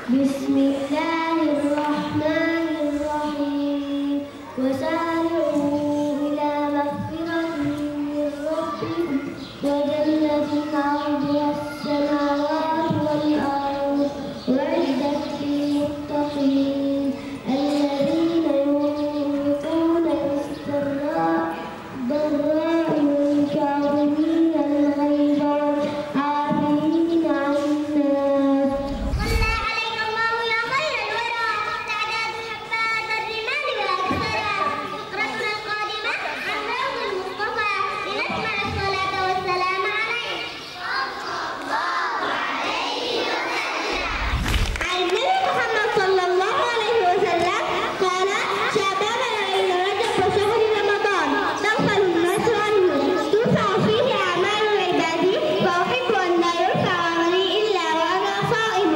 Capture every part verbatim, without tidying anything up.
بسم الله الرحمن الرحيم وسارعوا إلى مغفرة من ربكم وجنة عرضها السماوات والأرض أعدت للمتقين الذين ينفقون في السراء ضراء والكاظمين الغيظ والعافين عن الناس. صلى عليك الله يا خير الورى تعداد حبات الرمال والأكثرى. فقرتنا القادمة عن روض المصطفى لنسمع الصلاة والسلام عليه صلى الله عليه وسلم. عن النبي محمد صلى الله عليه وسلم قال: شعبان بين رجب وشهر رمضان تغفل الناس عنه ترفع فيه أعمال عبادي فأحب أن لا يرفع عملي إلا وأنا صائم.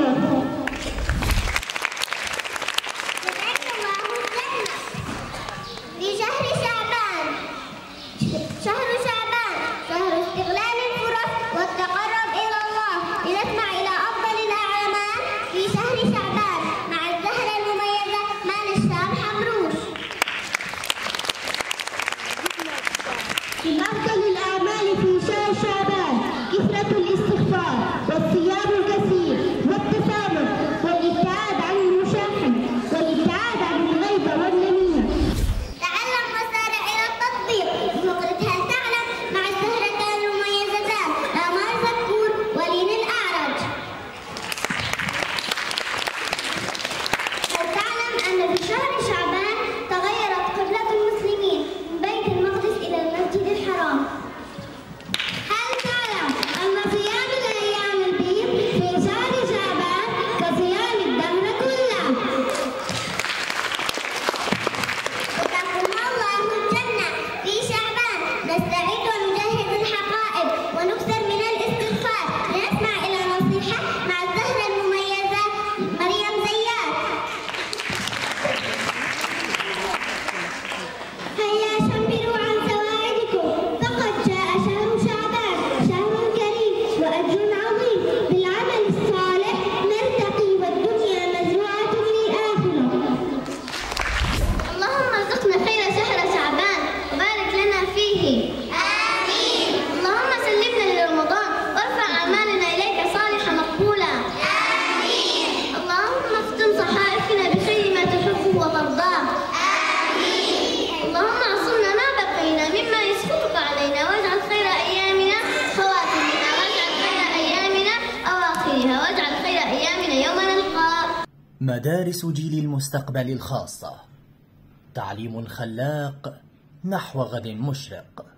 في شهر شعبان شهر شعبان شهر استغلال الفرص والتقرب إلى الله لنسمع إلى أفضل الأعمال في شهر شعبان مع الزهرة المميزة مان الشام حمروش. من أفضل الأعمال في شهر شعبان كثرة الاستغفار والصيام الكثير والتسامح والابتعاد عن المشاحن والابتعاد عن الغيبة والنميمة. تعلم وسارع إلى التطبيق بفقرة هل تعلم مع الزهرتان المميزتان آمار زكور ولين الأعرج. هل تعلم أن في شهر شعبان تغيرت قبلة المسلمين من بيت المقدس إلى المسجد الحرام؟ هل تعلم أن صيام الأيام البيض في شهر شعبان كصيام الدهر كله؟ وتقوم الله الجنة في شعبان نستعد ونجهز الحقائب ونكثر من الاستغفار لنسمع إلى نصيحة مع الزهرة المميزة مريم زيات. هيا شمروا عن سواعدكم فقد جاء شهر شعبان شهر كريم وأجر عظيم بالعمل الصالح نرتقي والدنيا مزروعة للآخرة. اللهم ارزقنا خير شهر شعبان وبارك لنا فيه. آمين. اللهم سلمنا لرمضان وارفع أعمالنا إليك صالحة مقبولة. آمين. اللهم اختم صحائفنا بخير ما تحبه وترضاه. آمين. اللهم اعصمنا ما بقينا مما يسخطك علينا واجعل خير أيامنا خواتمها واجعل خير أيامنا أواخرها واجعل خير أيامنا يوم نلقاك. مدارس جيل المستقبل الخاصة، تعليم خلاق نحو غد مشرق.